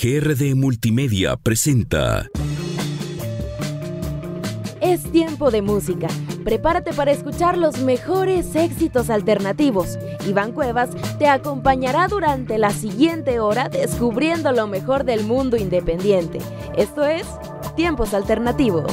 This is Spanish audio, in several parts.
GRD Multimedia presenta. Es tiempo de música. Prepárate para escuchar los mejores éxitos alternativos. Iván Cuevas te acompañará durante la siguiente hora descubriendo lo mejor del mundo independiente. Esto es Tiempos Alternativos.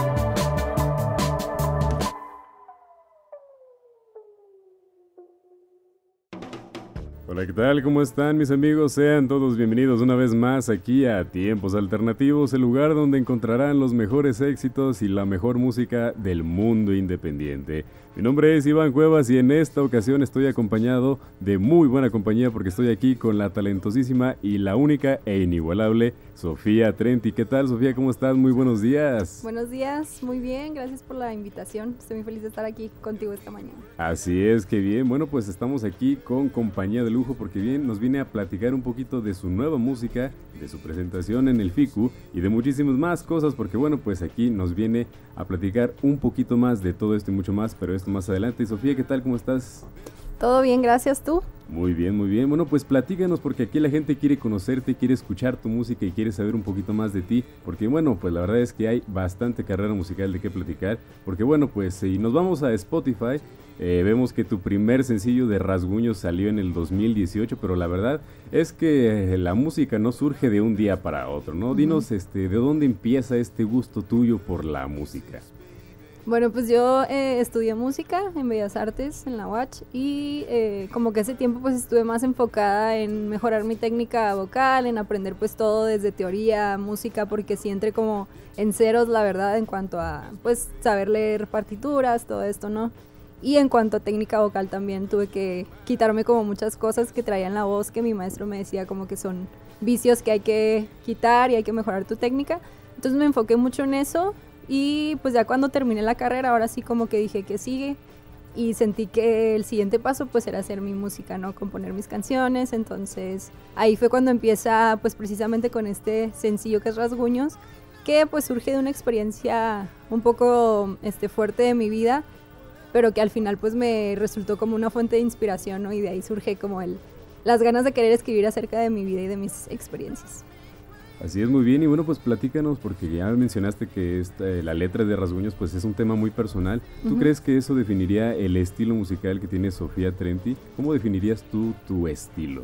Hola, ¿qué tal? ¿Cómo están mis amigos? Sean todos bienvenidos una vez más aquí a Tiempos Alternativos, el lugar donde encontrarán los mejores éxitos y la mejor música del mundo independiente. Mi nombre es Iván Cuevas y en esta ocasión estoy acompañado de muy buena compañía porque estoy aquí con la talentosísima y la única e inigualable Sofía Trenti. ¿Qué tal, Sofía? ¿Cómo estás? Muy buenos días. Buenos días, muy bien, gracias por la invitación. Estoy muy feliz de estar aquí contigo esta mañana. Así es, qué bien. Bueno, pues estamos aquí con compañía de lujo porque bien nos viene a platicar un poquito de su nueva música, de su presentación en el FICU y de muchísimas más cosas porque bueno, pues aquí nos viene a platicar un poquito más de todo esto y mucho más, pero esto más adelante. Sofía, ¿qué tal? ¿Cómo estás? Todo bien, gracias. ¿Tú? Muy bien, muy bien. Bueno, pues platícanos porque aquí la gente quiere conocerte, quiere escuchar tu música y quiere saber un poquito más de ti, porque bueno, pues la verdad es que hay bastante carrera musical de qué platicar, porque bueno, pues si nos vamos a Spotify, vemos que tu primer sencillo de Rasguños salió en el 2018, pero la verdad es que la música no surge de un día para otro, ¿no? Dinos, ¿de dónde empieza este gusto tuyo por la música? Bueno, pues yo estudié música en Bellas Artes, en la UACH, y como que ese tiempo pues estuve más enfocada en mejorar mi técnica vocal, en aprender pues todo desde teoría, música, porque sí entré como en ceros, la verdad, en cuanto a pues saber leer partituras, todo esto, ¿no? Y en cuanto a técnica vocal también tuve que quitarme como muchas cosas que traía en la voz, que mi maestro me decía como que son vicios que hay que quitar y hay que mejorar tu técnica. Entonces me enfoqué mucho en eso. Y pues ya cuando terminé la carrera, ahora sí como que dije que sigue y sentí que el siguiente paso pues era hacer mi música, ¿no? Componer mis canciones, entonces ahí fue cuando empieza pues precisamente con este sencillo que es Rasguños, que pues surge de una experiencia un poco fuerte de mi vida, pero que al final pues me resultó como una fuente de inspiración, ¿no? Y de ahí surge como las ganas de querer escribir acerca de mi vida y de mis experiencias. Así es, muy bien, y bueno, pues platícanos, porque ya mencionaste que la letra de Rasguños pues es un tema muy personal. ¿Tú crees que eso definiría el estilo musical que tiene Sofía Trenti? ¿Cómo definirías tú tu estilo?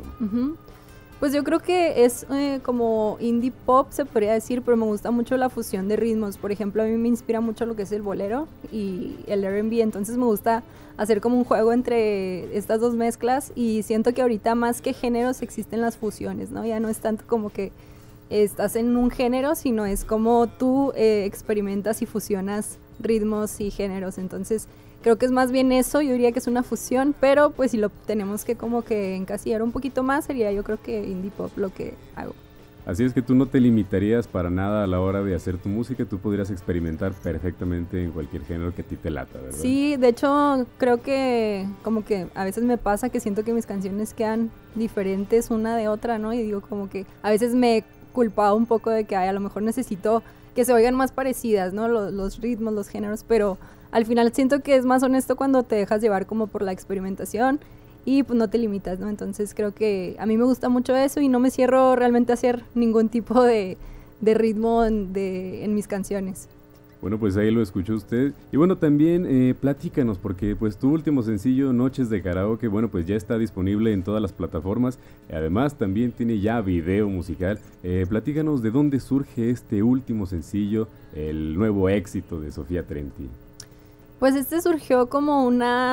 Pues yo creo que es como indie pop, se podría decir, pero me gusta mucho la fusión de ritmos. Por ejemplo, a mí me inspira mucho lo que es el bolero y el R&B, entonces me gusta hacer como un juego entre estas dos mezclas y siento que ahorita más que géneros existen las fusiones, ¿no? Ya no es tanto como que estás en un género, sino es como tú experimentas y fusionas ritmos y géneros, entonces creo que es más bien eso, yo diría que es una fusión, pero pues si lo tenemos que como que encasillar un poquito más, sería yo creo que indie pop lo que hago. Así es que tú no te limitarías para nada a la hora de hacer tu música, tú podrías experimentar perfectamente en cualquier género que a ti te lata, ¿verdad? Sí, de hecho creo que como que a veces me pasa que siento que mis canciones quedan diferentes una de otra, ¿no? Y digo como que a veces me culpado un poco de que a lo mejor necesito que se oigan más parecidas, ¿no? Los ritmos, los géneros, pero al final siento que es más honesto cuando te dejas llevar como por la experimentación y pues no te limitas, ¿no? Entonces creo que a mí me gusta mucho eso y no me cierro realmente a hacer ningún tipo de ritmo en mis canciones. Bueno, pues ahí lo escuchó usted. Y bueno, también platícanos, porque pues tu último sencillo, Noches de Karaoke, bueno, pues ya está disponible en todas las plataformas. Además, también tiene ya video musical. Platícanos de dónde surge este último sencillo, el nuevo éxito de Sofía Trenti. Pues surgió como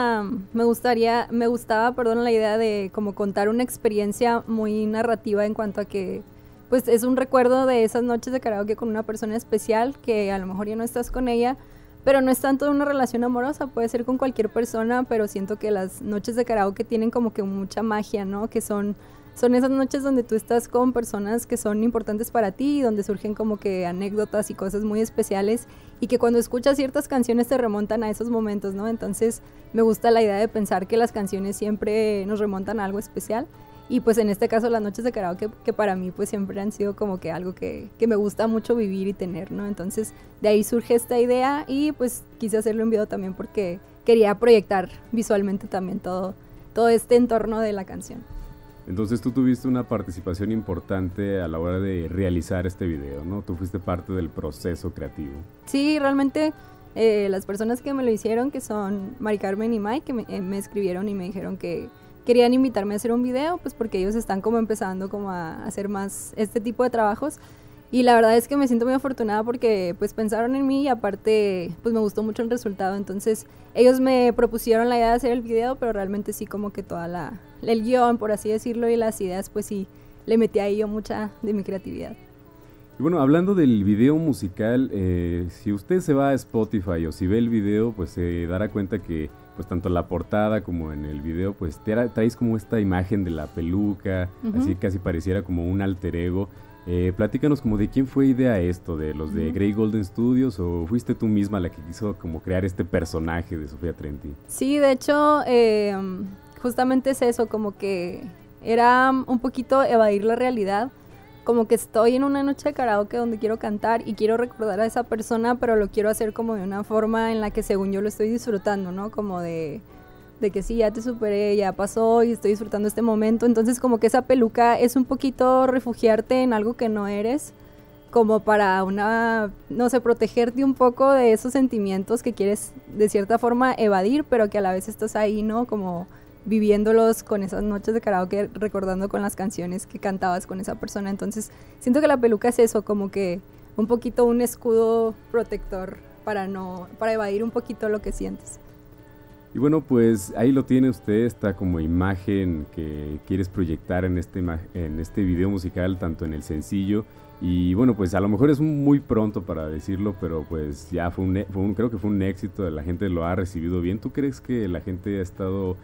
me gustaba, la idea de como contar una experiencia muy narrativa en cuanto a que pues es un recuerdo de esas noches de karaoke con una persona especial que a lo mejor ya no estás con ella, pero no es tanto una relación amorosa, puede ser con cualquier persona, pero siento que las noches de karaoke tienen como que mucha magia, ¿no? Que son esas noches donde tú estás con personas que son importantes para ti, donde surgen como que anécdotas y cosas muy especiales y que cuando escuchas ciertas canciones te remontan a esos momentos, ¿no? Entonces me gusta la idea de pensar que las canciones siempre nos remontan a algo especial. Y pues en este caso las noches de karaoke que para mí pues siempre han sido como que algo que me gusta mucho vivir y tener, ¿no? Entonces de ahí surge esta idea y pues quise hacerlo en video también porque quería proyectar visualmente también todo este entorno de la canción. Entonces tú tuviste una participación importante a la hora de realizar este video, ¿no? Tú fuiste parte del proceso creativo. Sí, realmente las personas que me lo hicieron, que son Mari Carmen y Mike, que me escribieron y me dijeron que querían invitarme a hacer un video, pues porque ellos están como empezando como a hacer más este tipo de trabajos. Y la verdad es que me siento muy afortunada porque pues pensaron en mí y aparte pues me gustó mucho el resultado. Entonces ellos me propusieron la idea de hacer el video, pero realmente sí como que el guión, por así decirlo, y las ideas, pues sí, le metí ahí yo mucha de mi creatividad. Y bueno, hablando del video musical, si usted se va a Spotify o si ve el video, pues se dará cuenta que pues tanto la portada como en el video, pues traes como esta imagen de la peluca, así casi pareciera como un alter ego. Platícanos como de quién fue idea esto, de los de Grey Golden Studios, o fuiste tú misma la que quiso como crear este personaje de Sofía Trenti. Sí, de hecho, justamente es eso, como que era un poquito evadir la realidad, como que estoy en una noche de karaoke donde quiero cantar y quiero recordar a esa persona, pero lo quiero hacer como de una forma en la que según yo lo estoy disfrutando, ¿no? Como de que sí, ya te superé, ya pasó y estoy disfrutando este momento. Entonces como que esa peluca es un poquito refugiarte en algo que no eres, como para no sé, protegerte un poco de esos sentimientos que quieres de cierta forma evadir, pero que a la vez estás ahí, ¿no? Como viviéndolos con esas noches de karaoke, recordando con las canciones que cantabas con esa persona. Entonces siento que la peluca es eso, como que un poquito un escudo protector para evadir un poquito lo que sientes. Y bueno, pues ahí lo tiene usted, esta como imagen que quieres proyectar en este video musical, tanto en el sencillo. Y bueno, pues a lo mejor es muy pronto para decirlo, pero pues ya creo que fue un éxito, la gente lo ha recibido bien. ¿Tú crees que la gente ha estado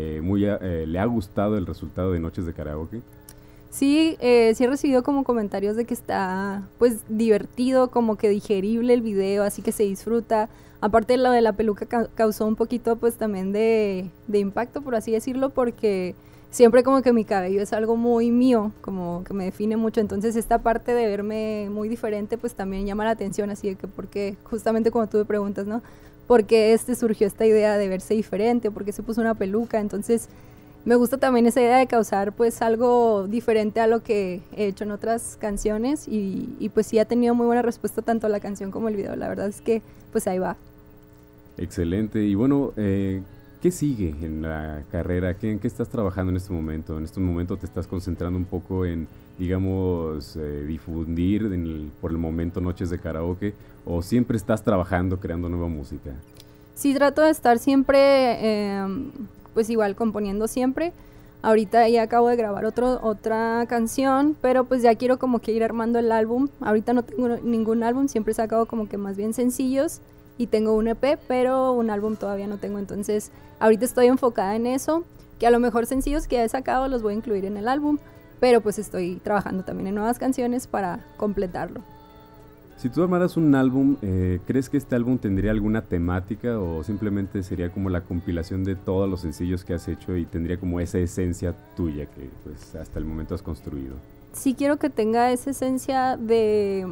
le ha gustado el resultado de Noches de Karaoke? Sí, sí he recibido como comentarios de que está pues divertido, como que digerible el video, así que se disfruta. Aparte lo de la peluca causó un poquito pues también de impacto, por así decirlo, porque siempre como que mi cabello es algo muy mío, como que me define mucho. Entonces esta parte de verme muy diferente pues también llama la atención, así de que porque justamente como tú me preguntas, ¿no? ¿Por qué surgió esta idea de verse diferente? ¿Por qué se puso una peluca? Entonces me gusta también esa idea de causar pues algo diferente a lo que he hecho en otras canciones y pues sí ha tenido muy buena respuesta tanto la canción como el video. La verdad es que pues ahí va. Excelente. Y bueno, ¿qué sigue en la carrera? ¿En qué estás trabajando en este momento? ¿En este momento te estás concentrando un poco en, digamos, difundir por el momento Noches de Karaoke? ¿O siempre estás trabajando, creando nueva música? Sí, trato de estar siempre, pues igual componiendo siempre. Ahorita ya acabo de grabar otra canción, pero pues ya quiero como que ir armando el álbum. Ahorita no tengo ningún álbum, siempre he sacado como que más bien sencillos. Y tengo un EP, pero un álbum todavía no tengo. Entonces ahorita estoy enfocada en eso, que a lo mejor sencillos que ya he sacado los voy a incluir en el álbum, pero pues estoy trabajando también en nuevas canciones para completarlo. Si tú armaras un álbum, ¿crees que este álbum tendría alguna temática o simplemente sería como la compilación de todos los sencillos que has hecho y tendría como esa esencia tuya que pues hasta el momento has construido? Sí quiero que tenga esa esencia de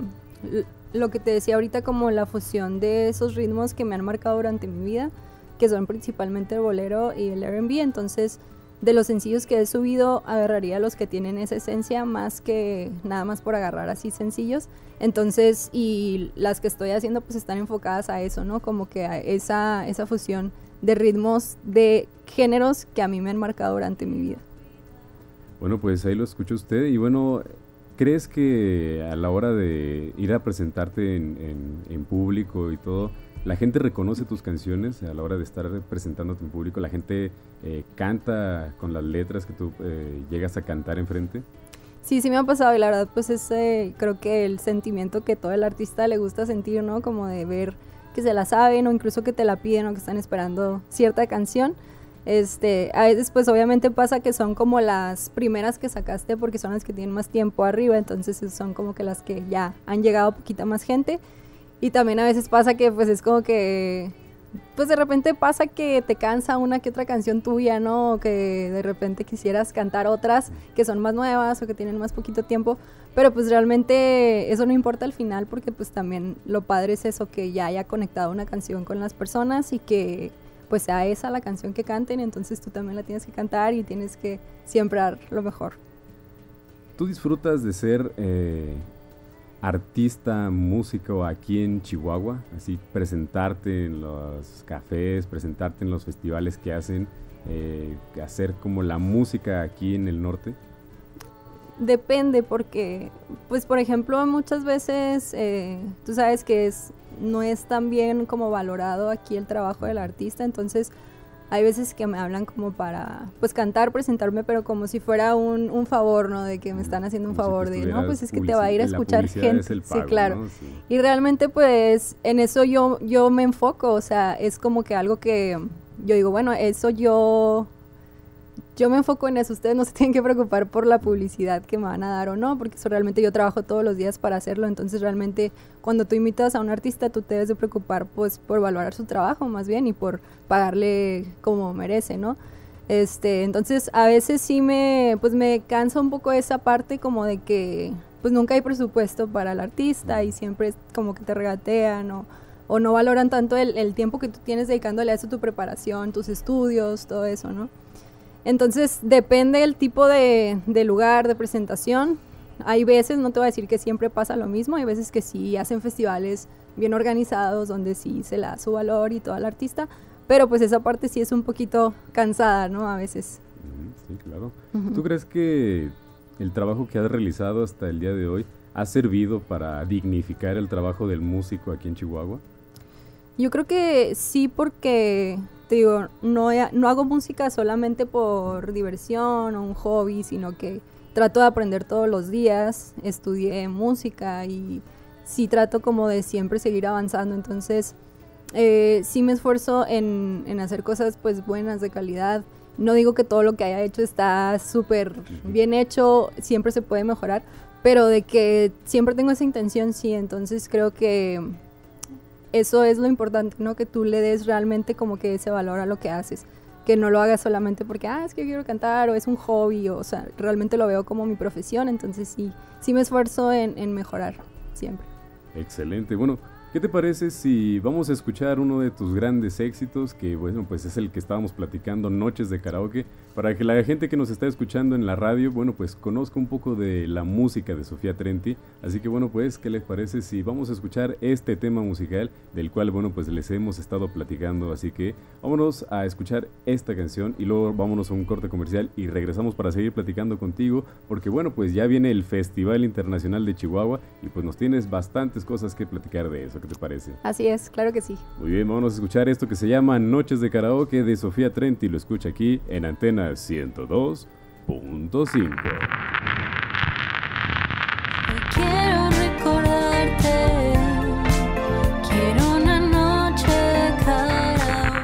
lo que te decía ahorita, como la fusión de esos ritmos que me han marcado durante mi vida, que son principalmente el bolero y el R&B. Entonces de los sencillos que he subido agarraría los que tienen esa esencia más que nada más por agarrar así sencillos. Entonces, y las que estoy haciendo pues están enfocadas a eso, ¿no? Como que a esa fusión de ritmos, de géneros que a mí me han marcado durante mi vida. Bueno, pues ahí lo escucha usted. Y bueno, ¿crees que a la hora de ir a presentarte en público y todo, la gente reconoce tus canciones a la hora de estar presentándote en público? ¿La gente canta con las letras que tú llegas a cantar enfrente? Sí, sí me ha pasado y la verdad pues es creo que el sentimiento que todo el artista le gusta sentir, ¿no? Como de ver que se la saben o incluso que te la piden o que están esperando cierta canción. A veces pues obviamente pasa que son como las primeras que sacaste porque son las que tienen más tiempo arriba, entonces son como que las que ya han llegado a poquita más gente. Y también a veces pasa que pues es como que pues de repente pasa que te cansa una que otra canción tuya, ¿no? O que de repente quisieras cantar otras que son más nuevas o que tienen más poquito tiempo, pero pues realmente eso no importa al final porque pues también lo padre es eso, que ya haya conectado una canción con las personas y que pues sea esa la canción que canten, entonces tú también la tienes que cantar y tienes que siempre dar lo mejor. ¿Tú disfrutas de ser artista, músico aquí en Chihuahua? Así presentarte en los cafés, presentarte en los festivales que hacen, hacer como la música aquí en el norte. Depende porque, pues por ejemplo, muchas veces tú sabes que no es tan bien como valorado aquí el trabajo del artista, entonces hay veces que me hablan como para, pues cantar, presentarme, pero como si fuera un favor, ¿no? De que me están haciendo un favor, de, no, pues es que te va a ir a escuchar gente. Es el pago, sí, claro. ¿no? Sí. Y realmente pues en eso yo me enfoco, o sea, es como que algo que yo digo, bueno, eso yo me enfoco en eso, ustedes no se tienen que preocupar por la publicidad que me van a dar o no, porque eso realmente yo trabajo todos los días para hacerlo, entonces realmente cuando tú invitas a un artista tú te debes de preocupar pues por valorar su trabajo más bien y por pagarle como merece, ¿no? Entonces a veces sí me cansa un poco esa parte como de que pues nunca hay presupuesto para el artista y siempre es como que te regatean o no valoran tanto el tiempo que tú tienes dedicándole a eso, tu preparación, tus estudios, todo eso, ¿no? Entonces depende del tipo de lugar, de presentación. Hay veces, no te voy a decir que siempre pasa lo mismo, hay veces que sí hacen festivales bien organizados donde sí se le da su valor y todo al artista, pero pues esa parte sí es un poquito cansada, ¿no? A veces. Sí, claro. ¿Tú crees que el trabajo que has realizado hasta el día de hoy ha servido para dignificar el trabajo del músico aquí en Chihuahua? Yo creo que sí, porque te digo, no hago música solamente por diversión o un hobby, sino que trato de aprender todos los días, estudié música y sí trato como de siempre seguir avanzando, entonces sí me esfuerzo en hacer cosas pues buenas, de calidad. No digo que todo lo que haya hecho está súper bien hecho, siempre se puede mejorar, pero de que siempre tengo esa intención, sí, entonces creo que eso es lo importante, ¿no? Que tú le des realmente como que ese valor a lo que haces, que no lo hagas solamente porque, es que quiero cantar o es un hobby, o sea, realmente lo veo como mi profesión, entonces sí me esfuerzo en mejorar siempre. Excelente, bueno, ¿qué te parece si vamos a escuchar uno de tus grandes éxitos, que bueno, pues es el que estábamos platicando, Noches de Karaoke, para que la gente que nos está escuchando en la radio, bueno, pues conozca un poco de la música de Sofía Trenti? Así que bueno, pues, ¿qué les parece si vamos a escuchar este tema musical del cual, bueno, pues les hemos estado platicando? Así que vámonos a escuchar esta canción y luego vámonos a un corte comercial y regresamos para seguir platicando contigo, porque bueno, pues ya viene el Festival Internacional de Chihuahua y pues nos tienes bastantes cosas que platicar de eso. ¿Qué te parece? Así es, claro que sí. Muy bien, vamos a escuchar esto que se llama Noches de Karaoke de Sofía Trenti. Lo escucha aquí en Antena 102.5. Quiero recordarte, quiero una noche de karaoke.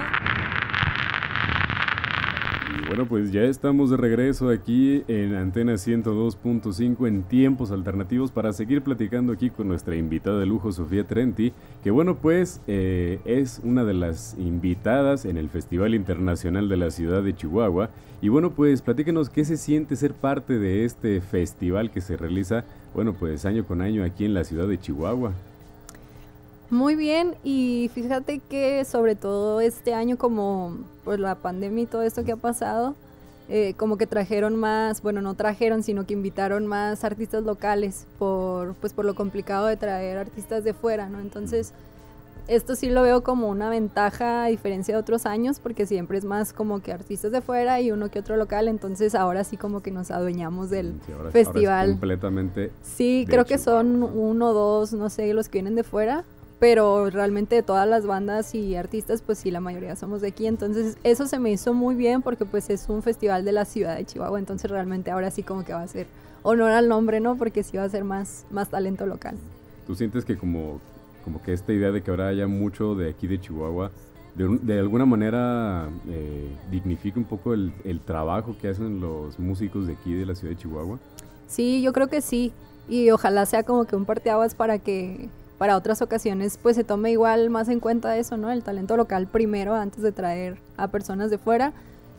Y bueno, pues ya estamos de regreso aquí en Antena 102.5 en Tiempos Alternativos para seguir platicando aquí con nuestra invitada de lujo, Sofía Trenti, que bueno, pues es una de las invitadas en el Festival Internacional de la Ciudad de Chihuahua. Y bueno, pues platícanos qué se siente ser parte de este festival que se realiza, bueno, pues año con año aquí en la ciudad de Chihuahua. Muy bien, y fíjate que sobre todo este año, como pues la pandemia y todo esto que ha pasado, como que trajeron más, bueno, no trajeron, sino que invitaron más artistas locales por lo complicado de traer artistas de fuera, ¿no? Entonces, esto sí lo veo como una ventaja a diferencia de otros años, porque siempre es más como que artistas de fuera y uno que otro local, entonces ahora sí como que nos adueñamos del festival. Ahora es completamente. Sí, creo que son 1 o 2, no sé, los que vienen de fuera, pero realmente de todas las bandas y artistas, pues sí, la mayoría somos de aquí, entonces eso se me hizo muy bien porque pues es un festival de la ciudad de Chihuahua, entonces realmente ahora sí como que va a ser honor al nombre, ¿no? Porque sí va a ser más talento local. ¿Tú sientes que como que esta idea de que ahora haya mucho de aquí de Chihuahua, de alguna manera dignifica un poco el trabajo que hacen los músicos de aquí de la ciudad de Chihuahua? Sí, yo creo que sí, y ojalá sea como que un parteaguas para otras ocasiones pues se tome igual más en cuenta eso, ¿no? El talento local primero antes de traer a personas de fuera.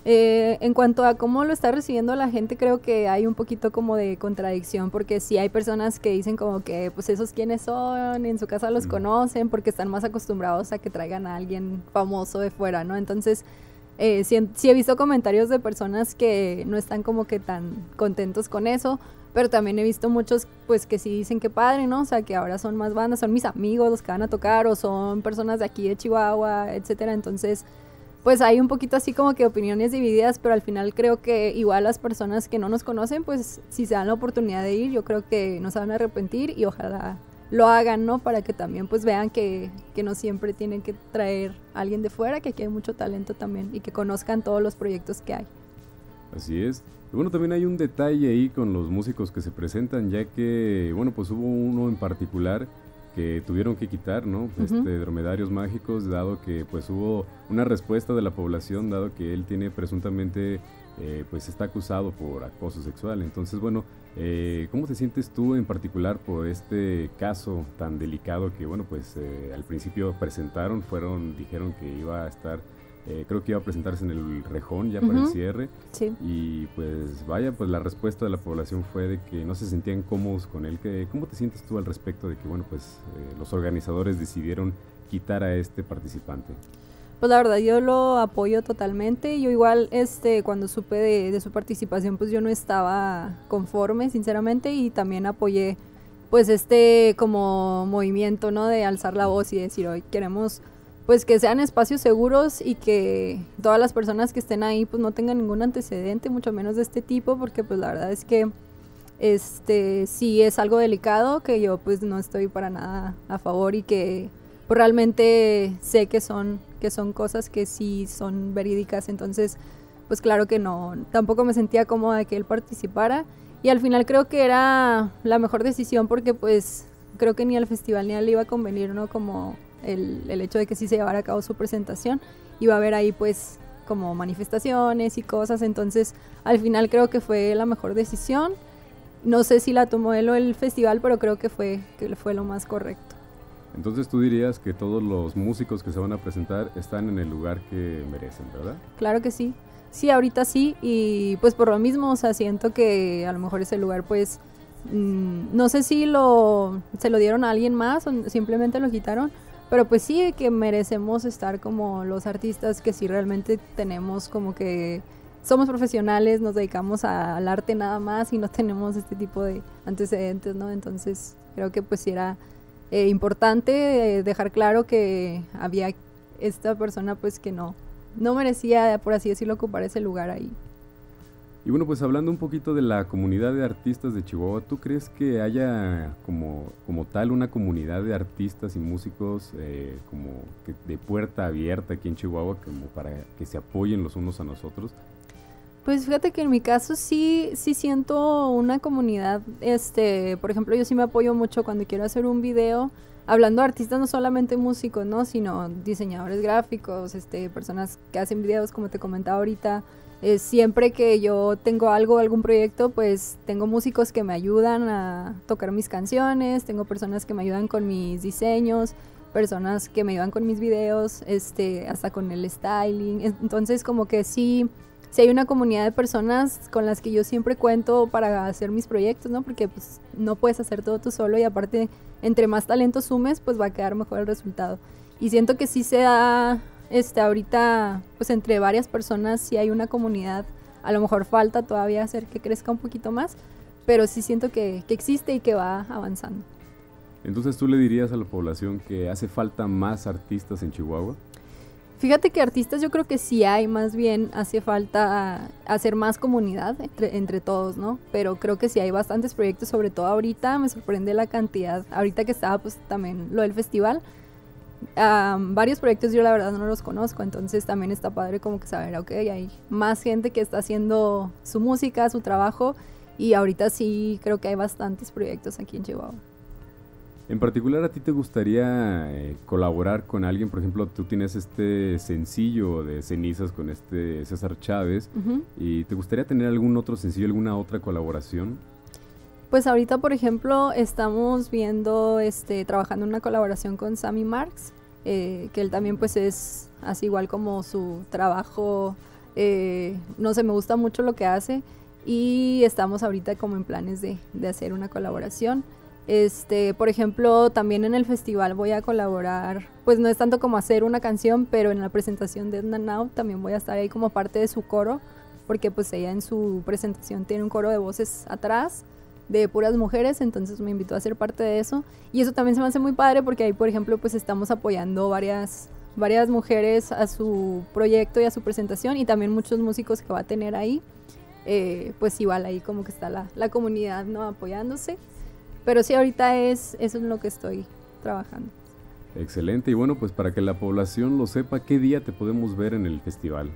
En cuanto a cómo lo está recibiendo la gente, creo que hay un poquito como de contradicción, porque sí hay personas que dicen como que, pues esos quiénes son, en su casa los conocen, porque están más acostumbrados a que traigan a alguien famoso de fuera, ¿no? Entonces, sí he visto comentarios de personas que no están como que tan contentos con eso, pero también he visto muchos pues que sí dicen que padre, ¿no? O sea, que ahora son más bandas, son mis amigos los que van a tocar, o son personas de aquí de Chihuahua, etcétera. Entonces, pues hay un poquito así como que opiniones divididas, pero al final creo que igual las personas que no nos conocen, pues si se dan la oportunidad de ir, yo creo que no se van a arrepentir y ojalá lo hagan, ¿no? Para que también pues vean que no siempre tienen que traer a alguien de fuera, que aquí hay mucho talento también y que conozcan todos los proyectos que hay. Así es. Y bueno, también hay un detalle ahí con los músicos que se presentan, ya que, bueno, pues hubo uno en particular que tuvieron que quitar, ¿no? Dromedarios Mágicos, dado que pues hubo una respuesta de la población, dado que él tiene presuntamente, pues está acusado por acoso sexual. Entonces, bueno, ¿cómo te sientes tú en particular por este caso tan delicado que, bueno, pues al principio presentaron, dijeron que iba a estar, creo que iba a presentarse en el Rejón ya para el cierre, sí. Y pues vaya, pues la respuesta de la población fue de que no se sentían cómodos con él. ¿Cómo te sientes tú al respecto de que, bueno, pues los organizadores decidieron quitar a este participante? Pues la verdad yo lo apoyo totalmente. Yo igual cuando supe de su participación, pues yo no estaba conforme, sinceramente, y también apoyé pues como movimiento, ¿no? De alzar la voz y decir, hoy queremos pues que sean espacios seguros y que todas las personas que estén ahí pues no tengan ningún antecedente, mucho menos de este tipo, porque pues la verdad es que sí es algo delicado, que yo pues no estoy para nada a favor y que pues realmente sé que son cosas que sí son verídicas. Entonces pues claro que no, tampoco me sentía cómoda de que él participara, y al final creo que era la mejor decisión, porque pues creo que ni al festival ni a él le iba a convenir, ¿no? Como el hecho de que sí se llevara a cabo su presentación, iba a haber ahí pues como manifestaciones y cosas. Entonces al final creo que fue la mejor decisión. No sé si la tomó él o el festival, pero creo que fue lo más correcto. Entonces tú dirías que todos los músicos que se van a presentar están en el lugar que merecen, ¿verdad? Claro que sí. Sí, ahorita sí, y pues por lo mismo, o sea, siento que a lo mejor ese lugar pues no sé si se lo dieron a alguien más o simplemente lo quitaron, pero pues sí que merecemos estar como los artistas que sí realmente tenemos, como que somos profesionales, nos dedicamos al arte nada más y no tenemos este tipo de antecedentes, ¿no? Entonces creo que pues sí era importante dejar claro que había esta persona pues que no merecía, por así decirlo, ocupar ese lugar ahí. Y bueno, pues hablando un poquito de la comunidad de artistas de Chihuahua, ¿tú crees que haya como tal una comunidad de artistas y músicos como que de puerta abierta aquí en Chihuahua, como para que se apoyen los unos a nosotros? Pues fíjate que en mi caso sí siento una comunidad. Por ejemplo, yo sí me apoyo mucho cuando quiero hacer un video, hablando de artistas, no solamente músicos, ¿no? Sino diseñadores gráficos, personas que hacen videos, como te comentaba ahorita. Siempre que yo tengo algún proyecto, pues tengo músicos que me ayudan a tocar mis canciones, tengo personas que me ayudan con mis diseños, personas que me ayudan con mis videos, hasta con el styling. Entonces como que sí hay una comunidad de personas con las que yo siempre cuento para hacer mis proyectos, ¿no? Porque pues no puedes hacer todo tú solo, y aparte entre más talento sumes, pues va a quedar mejor el resultado. Y siento que sí se da ahorita, pues entre varias personas sí hay una comunidad. A lo mejor falta todavía hacer que crezca un poquito más, pero sí siento que existe y que va avanzando. Entonces, ¿tú le dirías a la población que hace falta más artistas en Chihuahua? Fíjate que artistas yo creo que sí hay, más bien hace falta hacer más comunidad entre todos, ¿no? Pero creo que sí hay bastantes proyectos, sobre todo ahorita, me sorprende la cantidad. Ahorita que estaba pues también lo del festival, varios proyectos yo la verdad no los conozco, entonces también está padre como que saber, ok, hay más gente que está haciendo su música, su trabajo, y ahorita sí creo que hay bastantes proyectos aquí en Chihuahua. En particular, ¿a ti te gustaría colaborar con alguien? Por ejemplo, tú tienes este sencillo de Cenizas con César Chávez, ¿y te gustaría tener algún otro sencillo, alguna otra colaboración? Pues ahorita, por ejemplo, estamos viendo, trabajando en una colaboración con Sammy Marks, que él también pues es así igual como su trabajo No sé, me gusta mucho lo que hace y estamos ahorita como en planes de hacer una colaboración. Por ejemplo, también en el festival voy a colaborar, pues no es tanto como hacer una canción, pero en la presentación de Edna Now también voy a estar ahí como parte de su coro, porque pues ella en su presentación tiene un coro de voces atrás de puras mujeres, entonces me invitó a ser parte de eso, y eso también se me hace muy padre porque ahí, por ejemplo, pues estamos apoyando varias mujeres a su proyecto y a su presentación, y también muchos músicos que va a tener ahí, pues igual ahí como que está la comunidad, ¿no?, apoyándose. Pero sí, ahorita eso es lo que estoy trabajando. Excelente, y bueno, pues para que la población lo sepa, ¿qué día te podemos ver en el festival?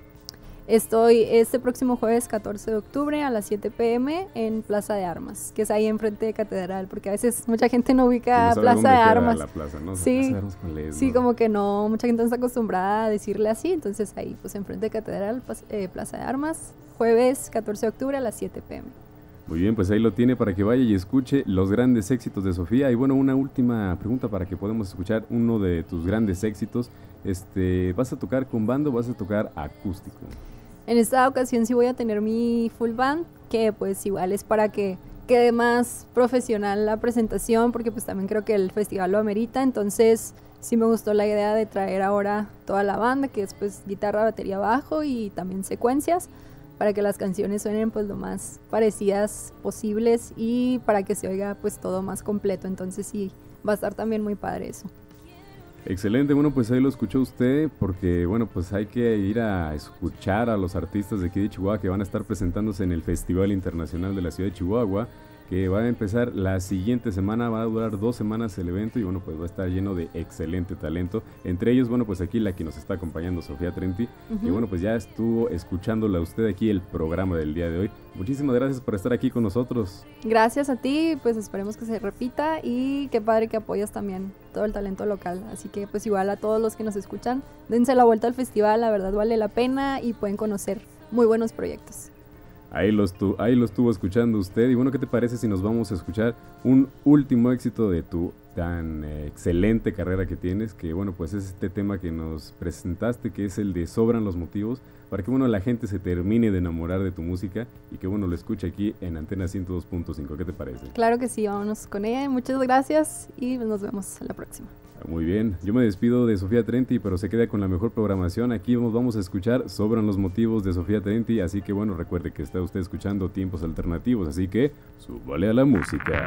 Estoy este próximo jueves 14 de octubre a las 7 p.m. en Plaza de Armas, que es ahí enfrente de Catedral, porque a veces mucha gente no ubica Plaza de Armas. La plaza, ¿no? Sí, sí, ¿no? como que no, mucha gente no está acostumbrada a decirle así, entonces ahí pues enfrente de Catedral, Plaza de Armas, jueves 14 de octubre a las 7 p.m. Muy bien, pues ahí lo tiene para que vaya y escuche los grandes éxitos de Sofía. Y bueno, una última pregunta para que podamos escuchar uno de tus grandes éxitos. ¿Vas a tocar con banda o vas a tocar acústico? En esta ocasión sí voy a tener mi full band, que pues igual es para que quede más profesional la presentación, porque pues también creo que el festival lo amerita. Entonces sí me gustó la idea de traer ahora toda la banda, que es pues guitarra, batería, bajo y también secuencias, para que las canciones suenen pues lo más parecidas posibles y para que se oiga pues todo más completo. Entonces sí, va a estar también muy padre eso. Excelente, bueno, pues ahí lo escuchó usted, porque bueno, pues hay que ir a escuchar a los artistas de aquí de Chihuahua que van a estar presentándose en el Festival Internacional de la Ciudad de Chihuahua, que va a empezar la siguiente semana, va a durar 2 semanas el evento y bueno, pues va a estar lleno de excelente talento. Entre ellos, bueno, pues aquí la que nos está acompañando, Sofía Trenti, y bueno, pues ya estuvo escuchándola a usted aquí el programa del día de hoy. Muchísimas gracias por estar aquí con nosotros. Gracias a ti, pues esperemos que se repita y qué padre que apoyas también todo el talento local. Así que pues igual a todos los que nos escuchan, dense la vuelta al festival, la verdad vale la pena y pueden conocer muy buenos proyectos. Ahí lo estuvo escuchando usted. Y bueno, ¿qué te parece si nos vamos a escuchar un último éxito de tu tan excelente carrera que tienes? Que bueno, pues es este tema que nos presentaste, que es el de Sobran los motivos, para que bueno, la gente se termine de enamorar de tu música y que bueno, lo escuche aquí en Antena 102.5. ¿Qué te parece? Claro que sí, vámonos con ella. Muchas gracias y nos vemos la próxima. Muy bien, yo me despido de Sofía Trenti, pero se queda con la mejor programación. Aquí vamos a escuchar Sobran los motivos de Sofía Trenti, así que bueno, recuerde que está usted escuchando Tiempos Alternativos, así que súbale a la música.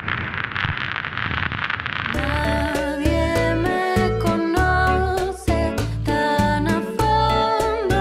Nadie me conoce tan a fondo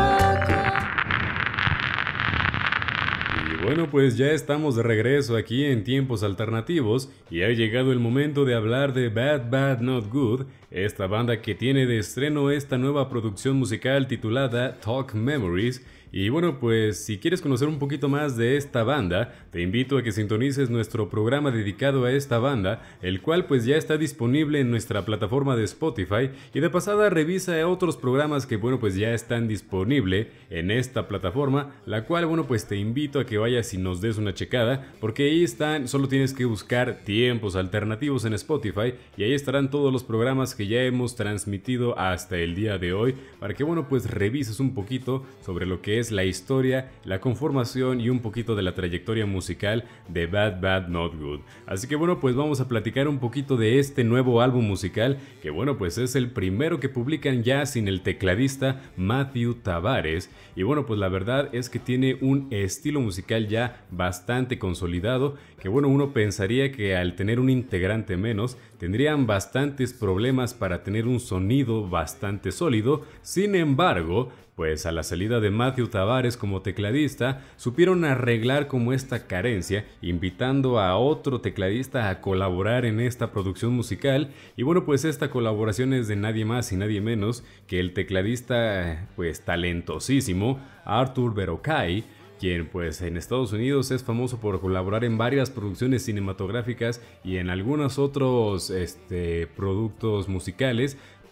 Y bueno, pues ya estamos de regreso aquí en Tiempos Alternativos y ha llegado el momento de hablar de Bad Bad Not Good, esta banda que tiene de estreno esta nueva producción musical titulada Talk Memories. Y bueno, pues si quieres conocer un poquito más de esta banda, te invito a que sintonices nuestro programa dedicado a esta banda, el cual pues ya está disponible en nuestra plataforma de Spotify, y de pasada revisa otros programas que bueno, pues ya están disponibles en esta plataforma, la cual bueno, pues te invito a que vayas y nos des una checada, porque ahí están, solo tienes que buscar Tiempos Alternativos en Spotify y ahí estarán todos los programas que ya hemos transmitido hasta el día de hoy, para que bueno, pues revises un poquito sobre lo que es la historia, la conformación y un poquito de la trayectoria musical de Bad Bad Not Good. Así que bueno, pues vamos a platicar un poquito de este nuevo álbum musical, que bueno, pues es el primero que publican ya sin el tecladista Matthew Tavares. Y bueno, pues la verdad es que tiene un estilo musical ya bastante consolidado, que bueno, uno pensaría que al tener un integrante menos, tendrían bastantes problemas para tener un sonido bastante sólido. Sin embargo, pues a la salida de Matthew Tavares como tecladista, supieron arreglar como esta carencia, invitando a otro tecladista a colaborar en esta producción musical. Y bueno, pues esta colaboración es de nadie más y nadie menos que el tecladista pues talentosísimo Arthur Verocai, quien pues en Estados Unidos es famoso por colaborar en varias producciones cinematográficas y en algunos otros productos musicales.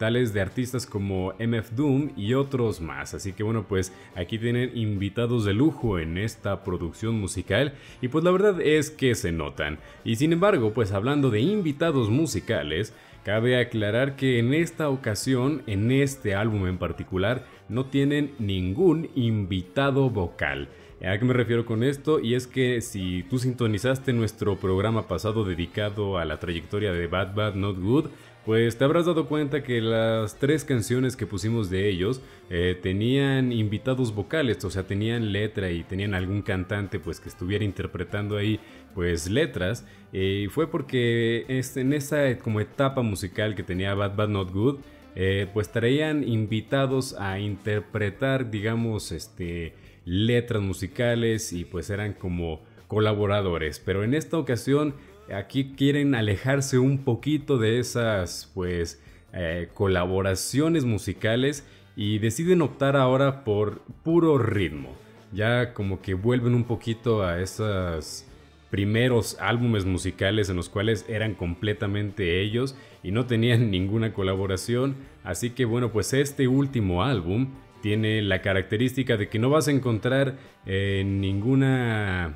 tales de artistas como MF Doom y otros más. Así que bueno, pues aquí tienen invitados de lujo en esta producción musical y pues la verdad es que se notan. Y sin embargo, pues hablando de invitados musicales, cabe aclarar que en esta ocasión, en este álbum en particular, no tienen ningún invitado vocal. ¿A qué me refiero con esto? Y es que si tú sintonizaste nuestro programa pasado dedicado a la trayectoria de Bad Bad Not Good, pues te habrás dado cuenta que las 3 canciones que pusimos de ellos tenían invitados vocales, o sea, tenían letra y tenían algún cantante pues que estuviera interpretando ahí pues letras. Fue porque en esa como etapa musical que tenía Bad Bad Not Good, pues traían invitados a interpretar, digamos, letras musicales y pues eran como colaboradores. Pero en esta ocasión aquí quieren alejarse un poquito de esas pues colaboraciones musicales y deciden optar ahora por puro ritmo. Ya como que vuelven un poquito a esos primeros álbumes musicales en los cuales eran completamente ellos y no tenían ninguna colaboración. Así que bueno, pues este último álbum tiene la característica de que no vas a encontrar ninguna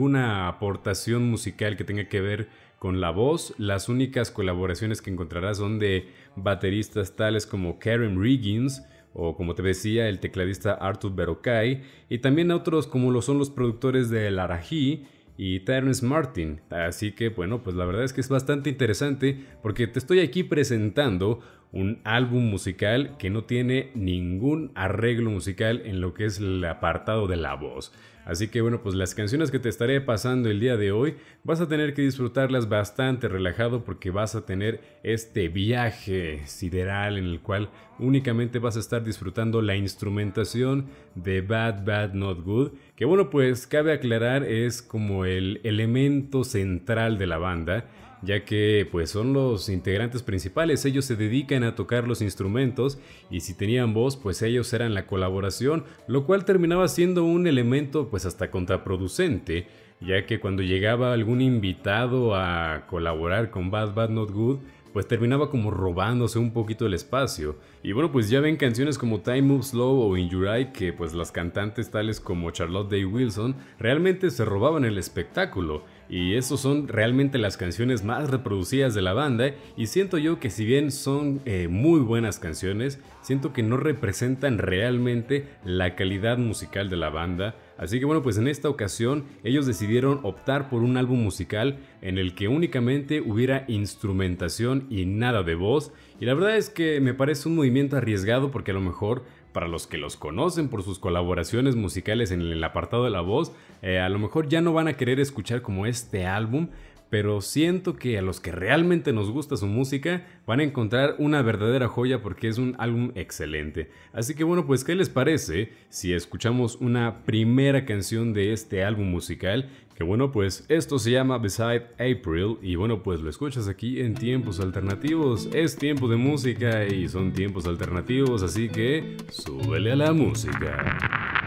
aportación musical que tenga que ver con la voz. Las únicas colaboraciones que encontrarás son de bateristas tales como Karen Riggins o, como te decía, el tecladista Artur Berokay, y también otros como lo son los productores de Laraji y Terence Martin. Así que bueno, pues la verdad es que es bastante interesante porque te estoy aquí presentando un álbum musical que no tiene ningún arreglo musical en lo que es el apartado de la voz. Así que bueno, pues las canciones que te estaré pasando el día de hoy vas a tener que disfrutarlas bastante relajado porque vas a tener este viaje sideral en el cual únicamente vas a estar disfrutando la instrumentación de Bad Bad Not Good, que bueno, pues cabe aclarar es como el elemento central de la banda, ya que pues son los integrantes principales. Ellos se dedican a tocar los instrumentos y si tenían voz pues ellos eran la colaboración, lo cual terminaba siendo un elemento pues hasta contraproducente, ya que cuando llegaba algún invitado a colaborar con Bad Bad Not Good pues terminaba como robándose un poquito el espacio. Y bueno, pues ya ven canciones como Time Moves Slow o In Your Eye que pues las cantantes tales como Charlotte Day Wilson realmente se robaban el espectáculo. Y esas son realmente las canciones más reproducidas de la banda y siento yo que si bien son muy buenas canciones, siento que no representan realmente la calidad musical de la banda. Así que bueno, pues en esta ocasión ellos decidieron optar por un álbum musical en el que únicamente hubiera instrumentación y nada de voz. Y la verdad es que me parece un movimiento arriesgado porque a lo mejor para los que los conocen por sus colaboraciones musicales en el apartado de la voz, a lo mejor ya no van a querer escuchar como este álbum, pero siento que a los que realmente nos gusta su música van a encontrar una verdadera joya porque es un álbum excelente. Así que bueno, pues ¿qué les parece si escuchamos una primera canción de este álbum musical? Que bueno, pues esto se llama Beside April y bueno, pues lo escuchas aquí en Tiempos Alternativos. Es tiempo de música y son tiempos alternativos, así que súbele a la música.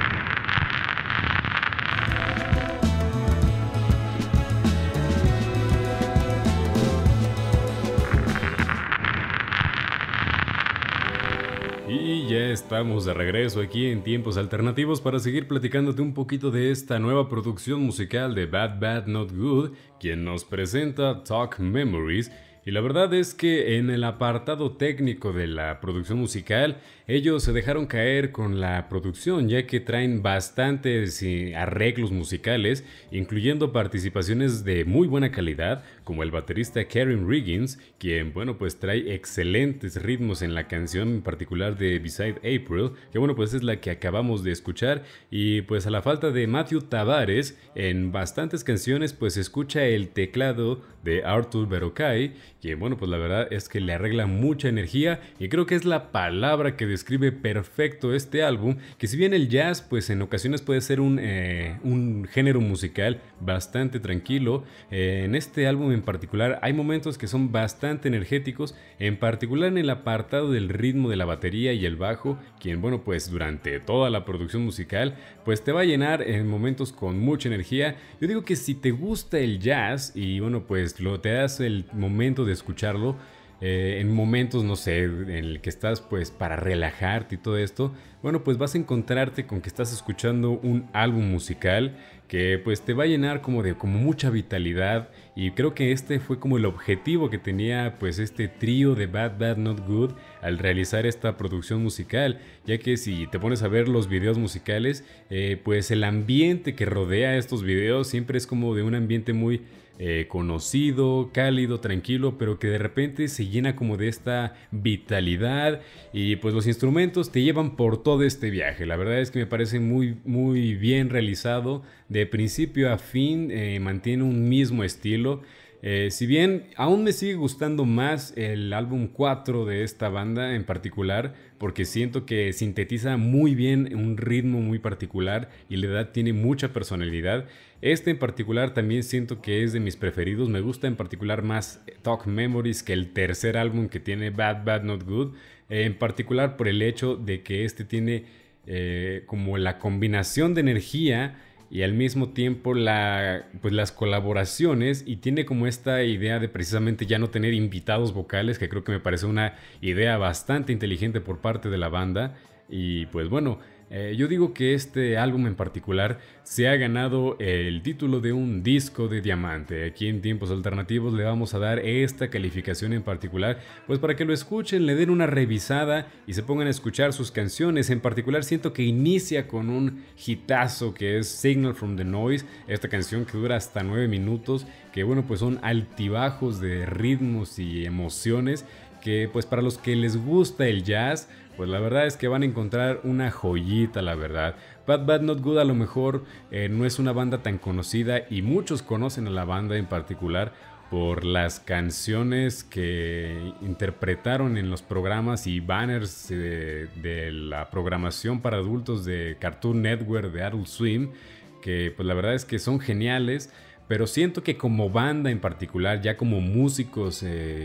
Y ya estamos de regreso aquí en Tiempos Alternativos para seguir platicándote un poquito de esta nueva producción musical de Bad Bad Not Good, quien nos presenta Talk Memories. Y la verdad es que en el apartado técnico de la producción musical, ellos se dejaron caer con la producción, ya que traen bastantes arreglos musicales, incluyendo participaciones de muy buena calidad, como el baterista Karen Riggins, quien, bueno, pues trae excelentes ritmos en la canción en particular de Beside April, que bueno, pues es la que acabamos de escuchar, y pues a la falta de Matthew Tavares, en bastantes canciones pues se escucha el teclado de Artur Berokay, que bueno, pues la verdad es que le arregla mucha energía y creo que es la palabra que describe perfecto este álbum, que si bien el jazz pues en ocasiones puede ser un género musical bastante tranquilo, en este álbum en particular hay momentos que son bastante energéticos, en particular en el apartado del ritmo de la batería y el bajo, quien bueno, pues durante toda la producción musical pues te va a llenar en momentos con mucha energía. Yo digo que si te gusta el jazz y bueno, pues te das el momento de escucharlo, en momentos, no sé, en el que estás pues para relajarte y todo esto, bueno, pues vas a encontrarte con que estás escuchando un álbum musical que pues te va a llenar como mucha vitalidad, y creo que este fue como el objetivo que tenía pues este trío de Bad Bad Not Good al realizar esta producción musical, ya que si te pones a ver los videos musicales, pues el ambiente que rodea estos videos siempre es como de un ambiente muy conocido, cálido, tranquilo, pero que de repente se llena como de esta vitalidad, y pues los instrumentos te llevan por todo este viaje. La verdad es que me parece muy, muy bien realizado, de principio a fin, mantiene un mismo estilo. Si bien aún me sigue gustando más el álbum 4 de esta banda en particular, porque siento que sintetiza muy bien un ritmo muy particular y la verdad tiene mucha personalidad. Este en particular también siento que es de mis preferidos. Me gusta en particular más Talk Memories que el tercer álbum que tiene Bad Bad Not Good, en particular por el hecho de que este tiene como la combinación de energía y al mismo tiempo pues las colaboraciones, y tiene como esta idea de precisamente ya no tener invitados vocales, que creo que me parece una idea bastante inteligente por parte de la banda. Y pues bueno, yo digo que este álbum en particular se ha ganado el título de un disco de diamante. Aquí en Tiempos Alternativos le vamos a dar esta calificación en particular, pues para que lo escuchen, le den una revisada y se pongan a escuchar sus canciones. En particular siento que inicia con un hitazo que es Signal from the Noise, esta canción que dura hasta 9 minutos, que bueno, pues son altibajos de ritmos y emociones que pues para los que les gusta el jazz, pues la verdad es que van a encontrar una joyita, la verdad. Bad Bad Not Good a lo mejor no es una banda tan conocida, y muchos conocen a la banda en particular por las canciones que interpretaron en los programas y banners de la programación para adultos de Cartoon Network, de Adult Swim, que pues la verdad es que son geniales. Pero siento que como banda en particular, ya como músicos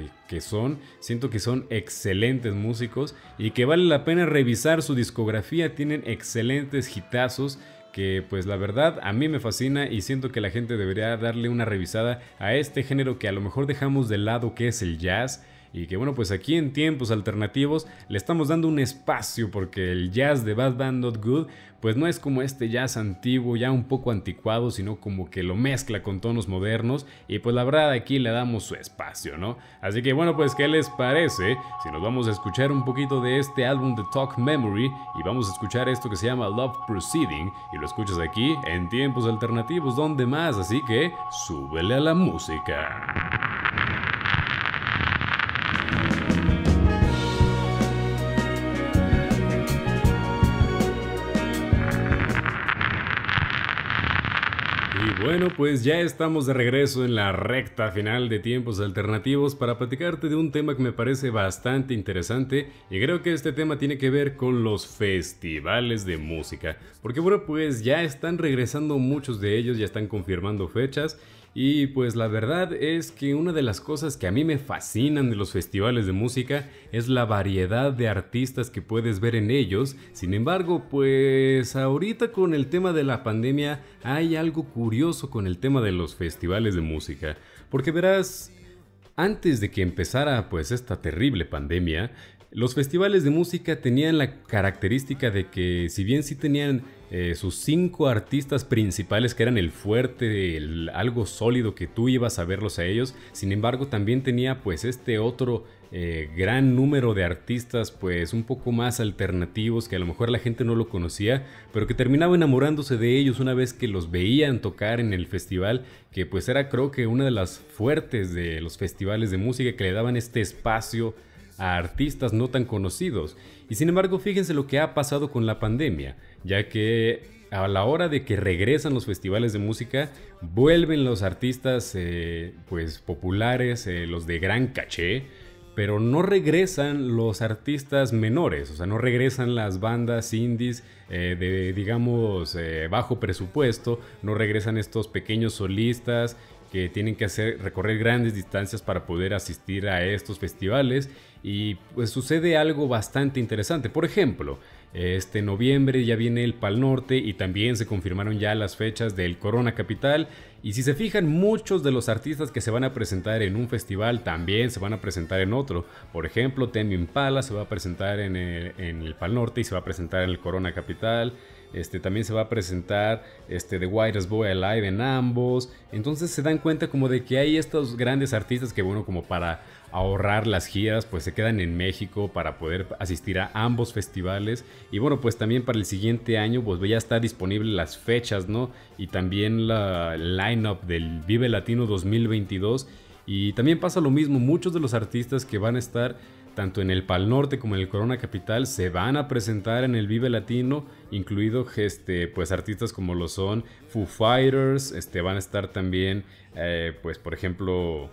siento que son excelentes músicos y que vale la pena revisar su discografía. Tienen excelentes hitazos que pues la verdad a mí me fascina, y siento que la gente debería darle una revisada a este género que a lo mejor dejamos de lado, que es el jazz. Y que bueno, pues aquí en Tiempos Alternativos le estamos dando un espacio, porque el jazz de Bad Bad Not Good pues no es como este jazz antiguo, ya un poco anticuado, sino como que lo mezcla con tonos modernos, y pues la verdad aquí le damos su espacio, ¿no? Así que bueno, pues ¿qué les parece si nos vamos a escuchar un poquito de este álbum de Talk Memory, y vamos a escuchar esto que se llama Love Proceeding, y lo escuchas aquí en Tiempos Alternativos, donde más? Así que súbele a la música. Bueno, pues ya estamos de regreso en la recta final de Tiempos Alternativos para platicarte de un tema que me parece bastante interesante, y creo que este tema tiene que ver con los festivales de música, porque bueno, pues ya están regresando muchos de ellos, ya están confirmando fechas. Y pues la verdad es que una de las cosas que a mí me fascinan de los festivales de música es la variedad de artistas que puedes ver en ellos. Sin embargo, pues ahorita con el tema de la pandemia hay algo curioso con el tema de los festivales de música. Porque verás, antes de que empezara pues esta terrible pandemia, los festivales de música tenían la característica de que, si bien sí tenían sus 5 artistas principales que eran el fuerte, algo sólido que tú ibas a verlos a ellos, sin embargo también tenía pues este otro gran número de artistas pues un poco más alternativos, que a lo mejor la gente no lo conocía, pero que terminaba enamorándose de ellos una vez que los veían tocar en el festival, que pues era, creo que una de las fuertes de los festivales de música, que le daban este espacio a artistas no tan conocidos. Y sin embargo, fíjense lo que ha pasado con la pandemia, ya que a la hora de que regresan los festivales de música, vuelven los artistas pues populares, los de gran caché, pero no regresan los artistas menores, o sea, no regresan las bandas indies de, digamos, bajo presupuesto, no regresan estos pequeños solistas que tienen que recorrer grandes distancias para poder asistir a estos festivales, y pues sucede algo bastante interesante. Por ejemplo, este noviembre ya viene el Pal Norte y también se confirmaron ya las fechas del Corona Capital, y si se fijan, muchos de los artistas que se van a presentar en un festival también se van a presentar en otro. Por ejemplo, Tame Impala se va a presentar en el Pal Norte y se va a presentar en el Corona Capital. También se va a presentar The Whitest Boy Alive en ambos. Entonces se dan cuenta como de que hay estos grandes artistas que, bueno, como para ahorrar las giras, pues se quedan en México para poder asistir a ambos festivales. Y bueno, pues también para el siguiente año pues ya está disponible las fechas, ¿no? Y también la line-up del Vive Latino 2022. Y también pasa lo mismo, muchos de los artistas que van a estar tanto en el Pal Norte como en el Corona Capital se van a presentar en el Vive Latino, incluido pues artistas como lo son Foo Fighters, van a estar también pues por ejemplo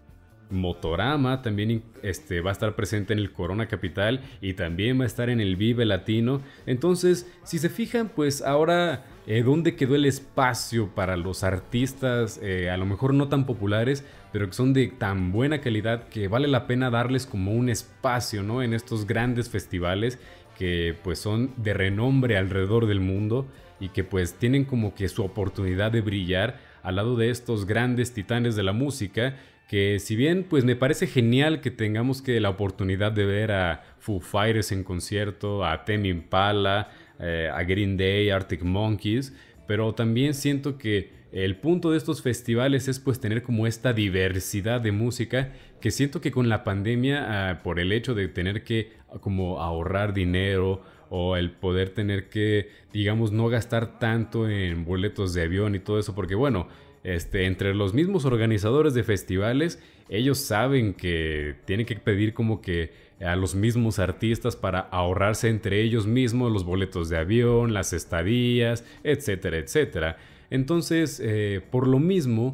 Motorama, también va a estar presente en el Corona Capital y también va a estar en el Vive Latino. Entonces, si se fijan, pues ahora ¿dónde quedó el espacio para los artistas a lo mejor no tan populares, pero que son de tan buena calidad que vale la pena darles como un espacio, ¿no? En estos grandes festivales que pues son de renombre alrededor del mundo y que pues tienen como que su oportunidad de brillar al lado de estos grandes titanes de la música, que si bien pues me parece genial que tengamos la oportunidad de ver a Foo Fighters en concierto, a Tame Impala, a Green Day, Arctic Monkeys, pero también siento que el punto de estos festivales es pues tener como esta diversidad de música, que siento que con la pandemia, por el hecho de tener que como ahorrar dinero o el poder tener que, digamos, no gastar tanto en boletos de avión y todo eso, porque bueno, entre los mismos organizadores de festivales, ellos saben que tienen que pedir como que a los mismos artistas para ahorrarse entre ellos mismos los boletos de avión, las estadías, etcétera, etcétera. Entonces, por lo mismo,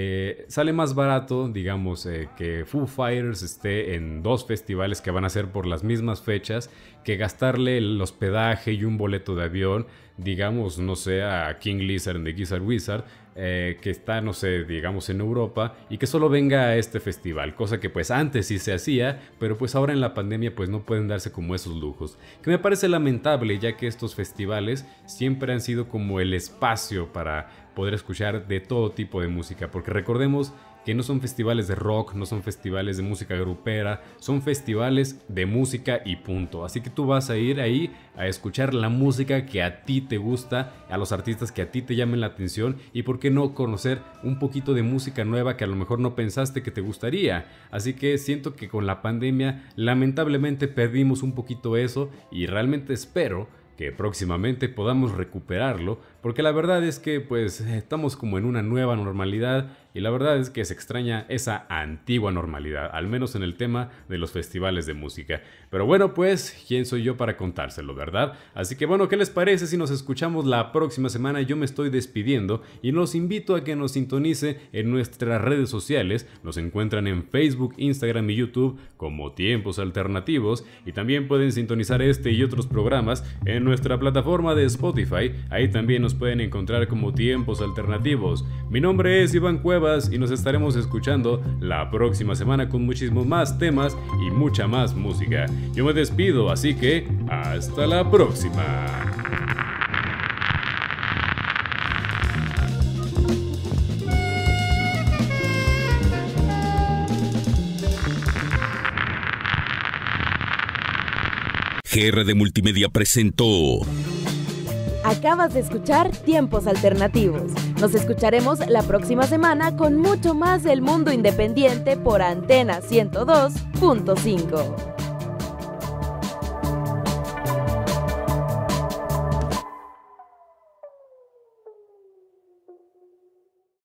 sale más barato, digamos, que Foo Fighters esté en dos festivales que van a ser por las mismas fechas, que gastarle el hospedaje y un boleto de avión, digamos, no sé, a King Lizard de Gizzard Wizard, que está, no sé, digamos en Europa, y que solo venga a este festival, cosa que pues antes sí se hacía, pero pues ahora en la pandemia pues no pueden darse como esos lujos, que me parece lamentable, ya que estos festivales siempre han sido como el espacio para poder escuchar de todo tipo de música, porque recordemos que no son festivales de rock, no son festivales de música grupera, son festivales de música y punto. Así que tú vas a ir ahí a escuchar la música que a ti te gusta, a los artistas que a ti te llamen la atención, y por qué no conocer un poquito de música nueva que a lo mejor no pensaste que te gustaría. Así que siento que con la pandemia lamentablemente perdimos un poquito eso, y realmente espero que próximamente podamos recuperarlo, porque la verdad es que pues estamos como en una nueva normalidad, y la verdad es que se extraña esa antigua normalidad, al menos en el tema de los festivales de música. Pero bueno, pues, ¿quién soy yo para contárselo, verdad? Así que bueno, ¿qué les parece si nos escuchamos la próxima semana? Yo me estoy despidiendo y los invito a que nos sintonice en nuestras redes sociales. Nos encuentran en Facebook, Instagram y YouTube como Tiempos Alternativos, y también pueden sintonizar este y otros programas en nuestra plataforma de Spotify. Ahí también nos pueden encontrar como Tiempos Alternativos. Mi nombre es Iván Cuevas y nos estaremos escuchando la próxima semana con muchísimos más temas y mucha más música. Yo me despido, así que hasta la próxima. GR de Multimedia presentó. Acabas de escuchar Tiempos Alternativos. Nos escucharemos la próxima semana con mucho más del mundo independiente por Antena 102.5.